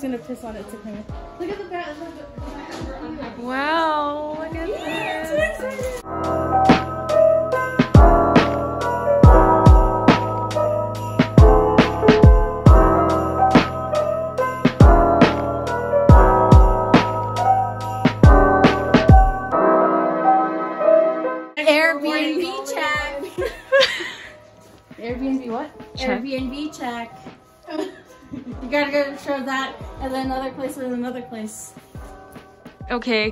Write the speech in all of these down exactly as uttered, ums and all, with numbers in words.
gonna piss on it to clean it. Look at the back. Wow, look at yeah, this. Airbnb check. Airbnb what? Check. Airbnb check. You gotta go show that, and then another place and another place. Okay.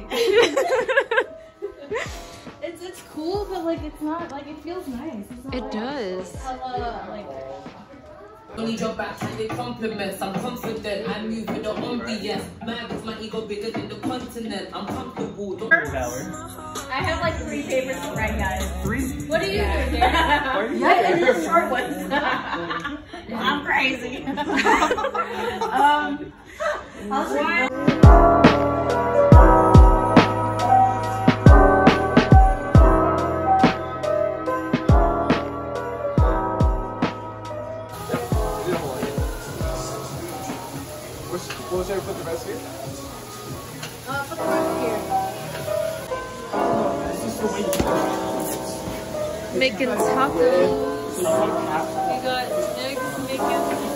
it's it's cool, but like it's not like it feels nice. It's not It like, does. Uh, like. Only your backhanded compliments. I'm confident. I move with the ambience. Man, cause my ego bigger than the continent. I'm comfortable. Don't I have like three papers to write, guys. Three? What are you doing here? Yeah, it's just short ones. I'm crazy. um, I'll try. What was there? Put the rest here? Uh, put the rest here. Making tacos. We got eggs making.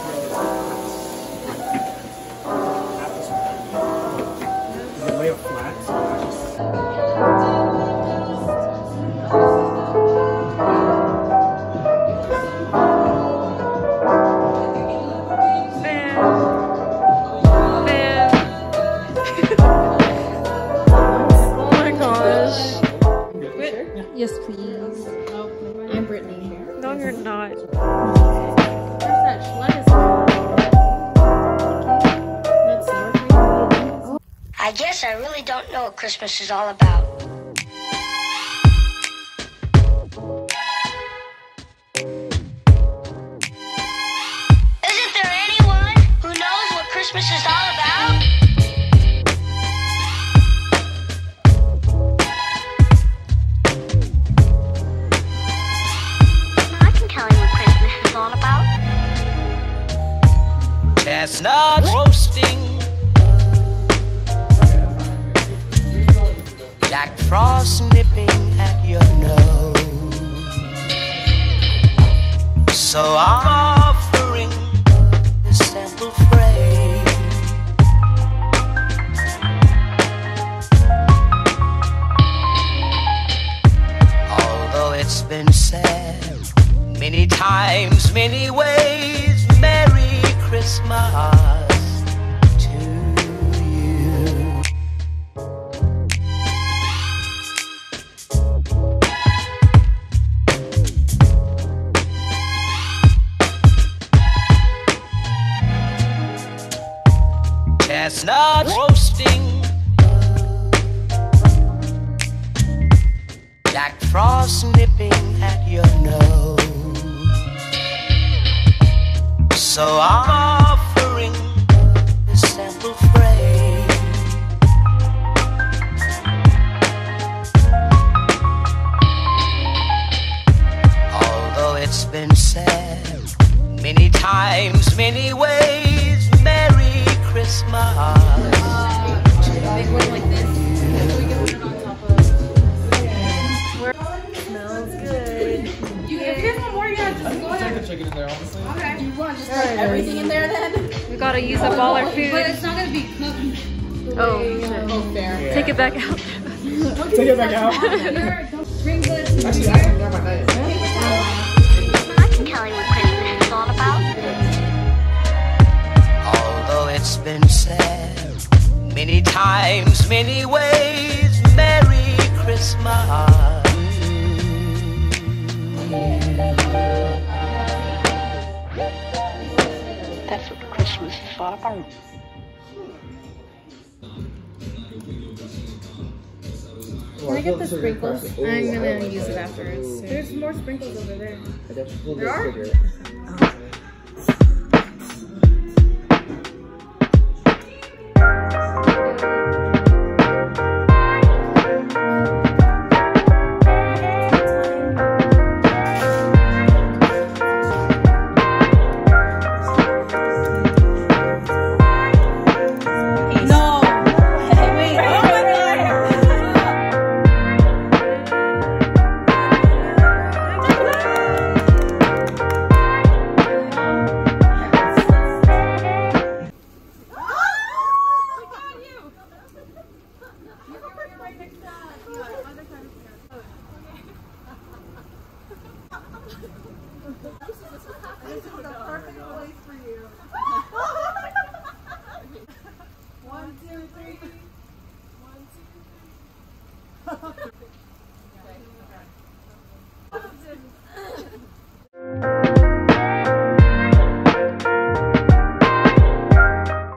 You lay it flat. Yes, please. Oh, I'm Brittany. No, you're not. Where's that lettuce? That's sour cream. I guess I really don't know what Christmas is all about. Isn't there anyone who knows what Christmas is all about? I can tell you what Christmas is all about. Chestnuts roasting, Jack Frost nipping at your nose. So I'm offering this simple phrase. Although it's been said many times, many ways, Merry Christmas to you. Chestnut roasting, Jack Frost nipping at your nose. So I'm offering this simple phrase. Although it's been said many times, many ways, Merry Christmas. Uh, big one like this. And we can put it on top of. Yeah. Smells good. You, if you want more, you gotta just go Take ahead. the chicken in there, honestly. Okay. You want just like everything in there then? We gotta use up all our food. But it's not gonna be cooked. Oh, shit. Oh, fair. Yeah. Take it back out. Take it back out. Bring the Actually, I can grab my knife. I can tell you what Christmas is all about. Although it's been said many times, many ways, Merry Christmas. That's what Christmas is all about. Can I get the sprinkles? I'm gonna use it afterwards. There's more sprinkles over there. There There are? This is the perfect place for you. One, two, three.